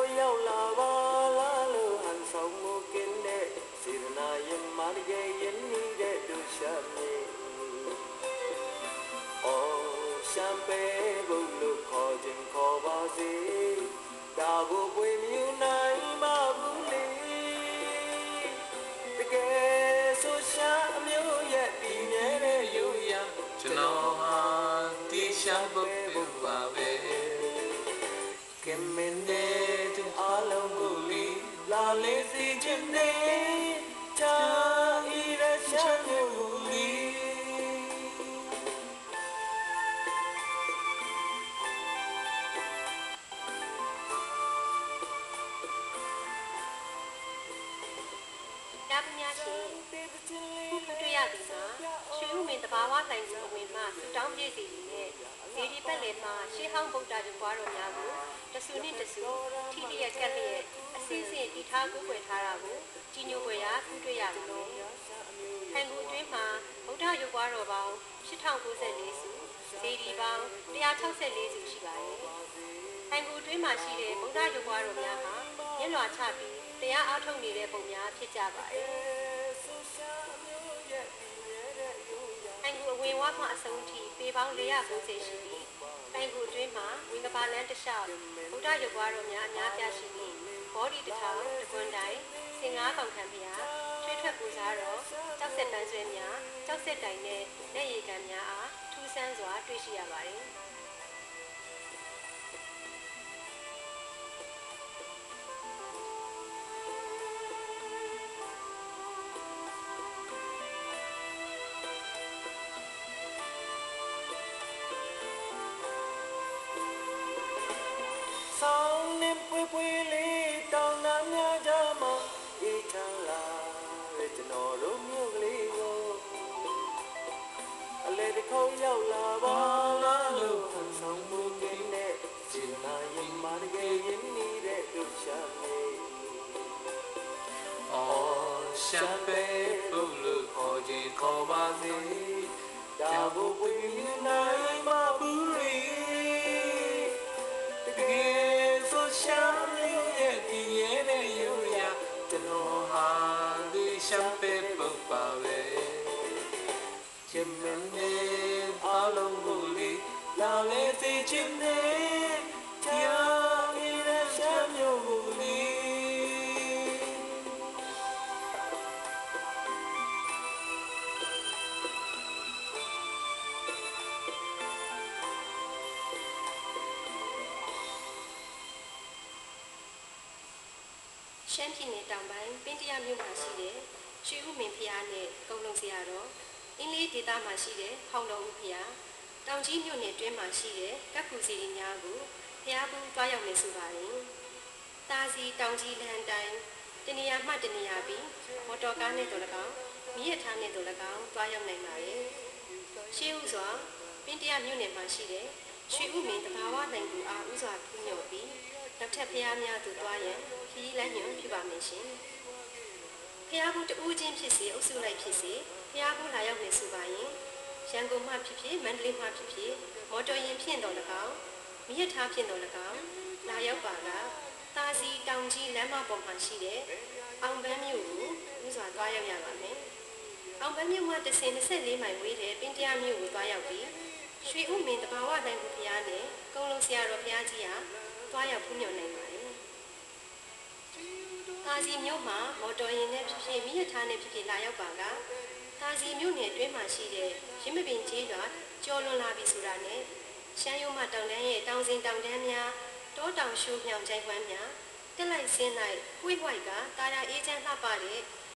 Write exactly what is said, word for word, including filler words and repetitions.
ရောက်လာပါလားလို့ဟန်ဆောင်မှုကင်းတဲ့စေတနာရင်မာရရဲ့ယဉ်နေတဲ့ဒုရှာမြေအော်ရှမ်းပဲဘုလို့ခေါ်ခြင်းခေါ်ပါစေဒါကိုပွေမြူနိုင်ပါဘူးလေတကယ်ဆိုရှမ်းအမျိုးရဲ့ဒီမြဲတဲ့ယူရန်ကျွန်တော်ဟာဒီရှမ်းဘုပါပဲကမင်းတဲ့အားလုံးကိုလီလာလေးစီခြင်းနဲ့ချာဤရရှမ်းမျိုးလီဒါပညာရှင်ခုတွေ့ရသည်မှာရွှေဥမင်းတဘာဝတိုင်ကိုအဝင်မှဆူတောင်းပြည့်စီသည်နဲ့ဇေဒီပတ်လည်မှာရှေးဟောင်းဗုဒ္ဓကျူပွားတော်များကိုတဆူနှင့်တဆူထိလျက်ကပ်လျက်အစင်းစင်းတည်ထားကိုယ်ွယ်ထားတာကိုကြီးညိုွယ်ရာခုတွေ့ရပြီလို့ဟန်ကူအတွင်းမှာဗုဒ္ဓရုပ်ပွားတော်ပေါင်း၈ထောင်၉၄စုဇေဒီပေါင်း၁၆၄စုရှိပါတယ်ဟန်ကူအတွင်းမှာရှိတဲ့ဗုဒ္ဓရုပ်ပွားတော်များဟာမျက်လွှာချပြီးတရားအားထုတ်နေတဲ့ပုံများဖြစ်ကြပါတယ်ဟန်ကူအဝင်ဝါမှအဆုံးထိပေပေါင်း၄၉၀ရှိပြီးဟန်ကူအတွင်းမှာဝင်းကပါလန်းတစ်လျှောက်ဗုဒ္ဓရုပ်ပွားတော်များအများပြားရှိပြီးဘောဒီတစ်ထောင်တကွန်တိုင်းစင်ငါးကောင်ခံဖျားထွေးထွက်ပူစားတော်ကြောက်ဆက်ပန်းဆွဲများကြောက်ဆက်တိုင်နဲ့လက်ရည်ကန်များအားထူးဆန်းစွာတွေ့ရှိရပါတယ်ဆောင်းနေပွေပွေလေးတောင်းတများကြမှာအေးချမ်းလာတဲ့ကျွန်တော်တို့မြို့ကလေးကိုအလေတစ်ခေါက်ရောက်လာပါလားလို့ဟန်ဆောင်မှုကင်းတဲ့စေနာရင်မာရရဲ့ယဉ်နေတဲ့ဒုရှာမြေအော်ရှမ်းပဲဘုလို့ခေါ်ခြင်းခေါ်ပါစေဒါဘုပွေနိုင်မှာဘူးလေရှမ်းမျိုးရဲ့ဒီရဲ့တဲ့ယူရကျွန်တော်ဟာဒီရှမ်းပဲပုတ်ပါပဲချင်းမင်းနဲ့အားလုံးကိုလေလာလေသိချင်းနဲ့တရားဤရရှမ်းမျိုးကိုလေရှမ်းပြည်နယ်တောင်ပိုင်းပင်တရမြို့မှာရှိတဲ့ရွှေဥမင်းဖျားနဲ့ကုန်းလုံးဆရာတော်အင်းလေးဒေသမှာရှိတဲ့ဖောင်တော်ဦးဖျားတောင်ကြီးမြို့နယ်တွင်းမှာရှိတဲ့ကပ်ပူစီရီများကိုဖျားဘူးတွားရောက်နေဆိုပါတယ်။တာစီတောင်ကြီးလမ်းတိုင်းတနေရာမှတနေရာပြီးမော်တော်ကားနဲ့တို့၎င်းမြစ်ရထားနဲ့တို့၎င်းတွားရောက်နိုင်ပါတယ်။ရှေးဥစွာပင်တရမြို့နယ်မှာရှိတဲ့ရွှေဥမင်းတဘာဝနိုင်သူအားဥစွာပူးညော်ပြီးနောက်ထပ်ဖျားများသူတွားရန်ခီးလမ်းညွှန်ပြပါမယ်ရှင်။ဖျားဘူးတူးချင်းဖြစ်စေအုပ်စုလိုက်ဖြစ်စေဖျားဘူးလာရောက်နေဆိုပါရင်ရန်ကုန်မှဖြစ်ဖြစ်မန္တလေးမှဖြစ်ဖြစ်မော်တော်ယာဉ်ဖြင့်တော်၎င်းမြစ်ထားဖြင့်တော်၎င်းလာရောက်ပါကတာစီတောင်ကြီးလမ်းမပေါ်မှာရှိတဲ့အောင်ပန်းမြို့ကိုဥစွာတွားရောက်ရပါမယ်။အောင်ပန်းမြို့မှာတစ်စင်၂၄မိုင်ဝေးတဲ့ပင်တရမြို့ကိုတွားရောက်ပြီးရွှေဥမင်းတဘာဝနိုင်သူဖျားနဲ့ကုန်းလုံးဆရာတော်ဖျားကြီးဟာတွားရောက်ဖူးမြော်နိုင်ပါတယ်။တာစီမြို့မှာမော်တော်ယာဉ်နဲ့ဖြစ်ဖြစ်မြစ်ရထားနဲ့ဖြစ်ဖြစ်လာရောက်ပါကတာစီမြို့နယ်အတွင်းမှာရှိတဲ့ရင်းမပင်ကျေးရွာကျော်လွန်လာပြီဆိုတာနဲ့ရှမ်းရုံးမတောင်တန်းရဲ့တောင်စင်တောင်တန်းများတောတောင်ရှုမြောင်ကြိုင်ဝမ်းများတက်လိုက်ဆင်းလိုက်ဝှိဝှိုက်ကတာယာအေးချမ်းလှပတဲ့